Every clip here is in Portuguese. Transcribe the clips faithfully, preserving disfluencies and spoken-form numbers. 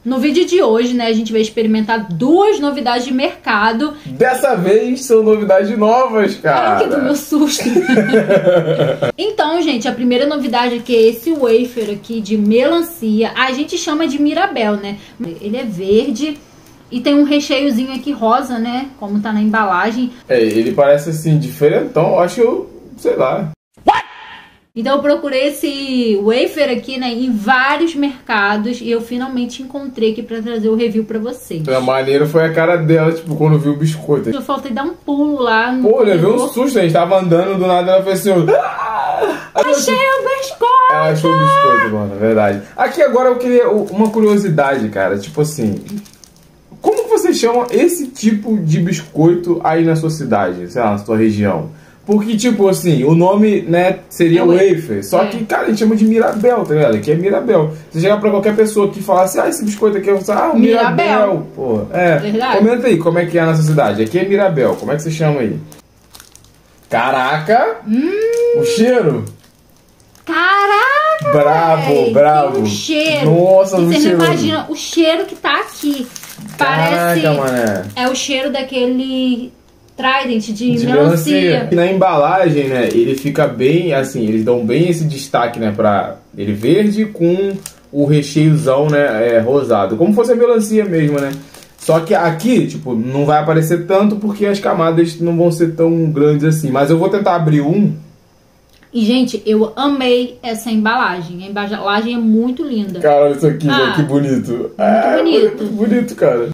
No vídeo de hoje, né, a gente vai experimentar duas novidades de mercado. Dessa vez são novidades novas, cara. Ai, que do meu susto. Então, gente, a primeira novidade aqui é esse wafer aqui de melancia. A gente chama de Mirabel, né? Ele é verde e tem um recheiozinho aqui rosa, né? Como tá na embalagem. É, ele parece assim, diferentão. Acho que eu, sei lá. Então eu procurei esse wafer aqui, né, em vários mercados e eu finalmente encontrei aqui pra trazer o review pra vocês. A maneira foi a cara dela, tipo, quando viu o biscoito. Eu faltei dar um pulo lá no... Pô, levei um susto, a gente tava andando, do nada ela fez assim... Ah! Achei o biscoito! Ela achou o biscoito, mano, é verdade. Aqui agora eu queria uma curiosidade, cara, tipo assim... Como que você chama esse tipo de biscoito aí na sua cidade, sei lá, na sua região? Porque, tipo assim, o nome, né, seria é wafer. Só é. que, cara, a gente chama de Mirabel, tá ligado? Aqui é Mirabel. Você chegar pra qualquer pessoa que falar assim, ah, esse biscoito aqui, eu vou falar, ah, o Mirabel. Mirabel. Pô, é. Verdade. Comenta aí como é que é a nossa cidade. Aqui é Mirabel. Como é que você chama aí? Caraca! Hum. O cheiro! Caraca! Bravo, véi, bravo! O cheiro! Nossa, o cheiro! Você não imagina o cheiro que tá aqui. Caraca, Parece... mané. É o cheiro daquele... Trident de, de melancia. melancia. E na embalagem, né, ele fica bem, assim, eles dão bem esse destaque, né, pra ele verde com o recheiozão, né, é, rosado. Como fosse a melancia mesmo, né. Só que aqui, tipo, não vai aparecer tanto porque as camadas não vão ser tão grandes assim. Mas eu vou tentar abrir um. E, gente, eu amei essa embalagem. A embalagem é muito linda. Cara, olha isso aqui, ah, né, que bonito. Muito ah, bonito. Muito bonito, cara.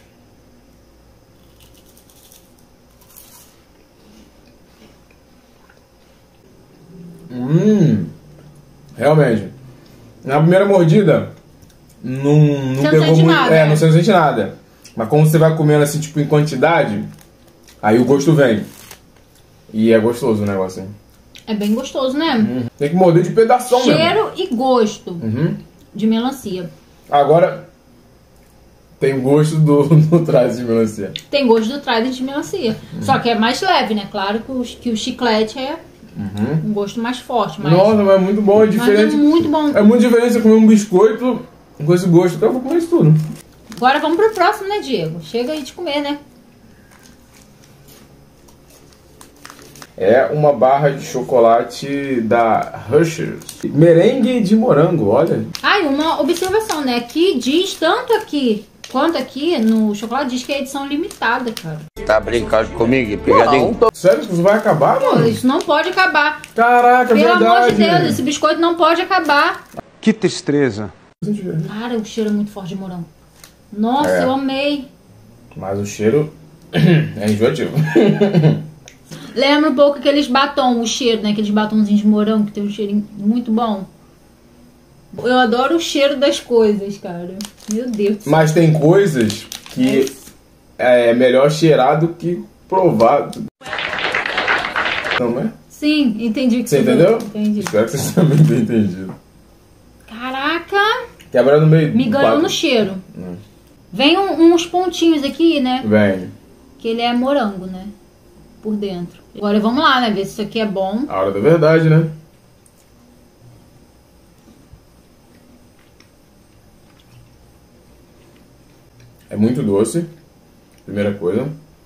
Hum, realmente. Na primeira mordida, não, não você pegou não muito. Nada, é, né? não se sente nada. Mas como você vai comendo assim, tipo, em quantidade, aí o gosto vem. E é gostoso o negócio, hein? É bem gostoso, né? Uhum. Tem que morder de pedação mesmo. Cheiro e gosto uhum. de melancia. Agora, tem gosto do, do Trident de melancia. Tem gosto do Trident de melancia. Uhum. Só que é mais leve, né? Claro que o, que o chiclete é uhum. um gosto mais forte. Mas... Nossa, mas é muito bom, é diferente. Mas é muito bom. É muito diferente você comer um biscoito com esse gosto. Então eu vou comer isso tudo. Agora vamos pro próximo, né, Diego? Chega aí de comer, né? É uma barra de chocolate da Hershey's. Merengue de morango, olha. Ah, e uma observação, né? Aqui diz, tanto aqui quanto aqui no chocolate, diz que é edição limitada, cara. Tá brincando comigo, pegadinho? Sério que isso vai acabar, mano? Isso não pode acabar. Caraca, Pelo verdade. amor de Deus, esse biscoito não pode acabar. Que tristeza. Cara, o cheiro é muito forte de morango. Nossa, é. eu amei. Mas o cheiro é enjoativo. Lembra um pouco aqueles batom, o cheiro, né? Aqueles batonzinhos de morango que tem um cheirinho muito bom. Eu adoro o cheiro das coisas, cara. Meu Deus. Mas tem coisas que é, é melhor cheirar do que provar. Não é? Sim, entendi o que você você entendeu? Entendi. Espero que você também tenha entendido. Caraca! Quebra no meio. Me ganhou no cheiro. Hum. Vem um, uns pontinhos aqui, né? Vem. Que ele é morango, né? Por dentro. Agora vamos lá, né? Ver se isso aqui é bom. A hora da verdade, né? É muito doce. Primeira coisa.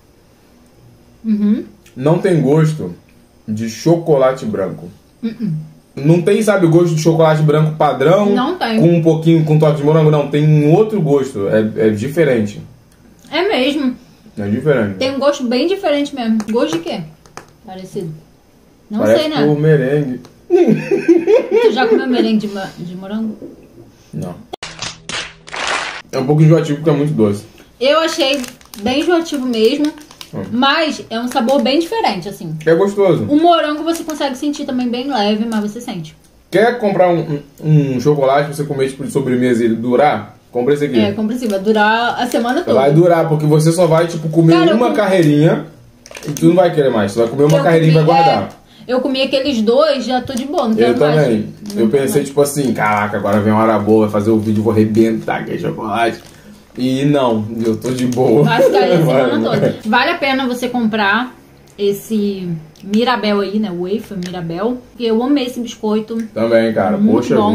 Uhum. Não tem gosto de chocolate branco. Uhum. Não tem, sabe, gosto de chocolate branco padrão? Não tem. Com um pouquinho, com toque de morango? Não, tem um outro gosto. É, é diferente. É mesmo. É diferente. Tem um gosto bem diferente mesmo. Gosto de quê? Parecido. Não Parece sei, né? o merengue. Tu já comeu merengue de, de morango? Não. É um pouco enjoativo porque é muito doce. Eu achei bem enjoativo mesmo. Hum. Mas é um sabor bem diferente, assim. É gostoso. O morango você consegue sentir também bem leve, mas você sente. Quer comprar um, um, um chocolate pra você comer tipo de sobremesa e ele durar? Compra esse aqui. É, compra esse. Vai durar a semana toda. Vai durar, porque você só vai tipo comer Cara, uma com... carreirinha e tu não vai querer mais. Você vai comer uma eu carreirinha comi, e vai guardar. É, eu comi aqueles dois, já tô de boa, não Eu também. Mais. Eu não pensei mais. Tipo assim, caraca, agora vem uma hora boa, vai fazer o vídeo, vou arrebentar aquele chocolate. E não, eu tô de boa. Vai ficar aí a semana toda. Vale a pena você comprar esse Mirabel aí, né? O wafer Mirabel. Eu amei esse biscoito. Também, cara. Muito Poxa bom. vida.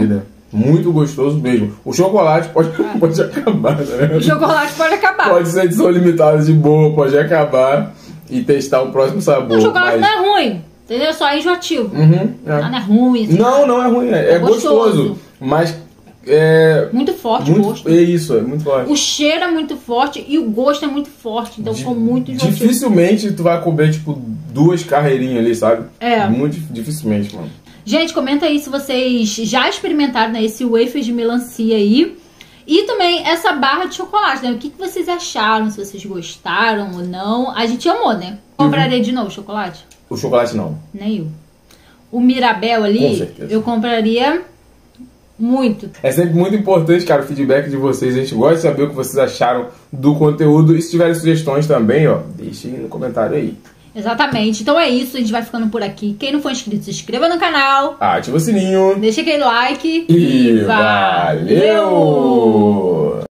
Muito gostoso mesmo. O chocolate pode, pode acabar, né? O chocolate pode acabar. Pode ser edição limitada de boa, pode acabar e testar o próximo sabor. O chocolate mas... não é ruim, entendeu? Só é enjoativo. Uhum, é. Não é ruim. Assim. Não, não é ruim, é, é, é gostoso. gostoso. Mas é... Muito forte muito, o gosto. É isso, é muito forte. O cheiro é muito forte e o gosto é muito forte, então ficou muito enjoativo. Dificilmente tu vai comer, tipo, duas carreirinhas ali, sabe? É. Muito dificilmente, mano. Gente, comenta aí se vocês já experimentaram, né, esse wafer de melancia aí. E também essa barra de chocolate, né? O que, que vocês acharam, se vocês gostaram ou não. A gente amou, né? Compraria uhum. de novo chocolate? O chocolate não. Nem eu. O Mirabel ali, eu compraria muito. É sempre muito importante, cara, o feedback de vocês. A gente gosta de saber o que vocês acharam do conteúdo. E se tiverem sugestões também, ó, deixem no comentário aí. Exatamente. Então é isso, a gente vai ficando por aqui. Quem não for inscrito, se inscreva no canal. Ativa o sininho. Deixa aquele like. E valeu! valeu!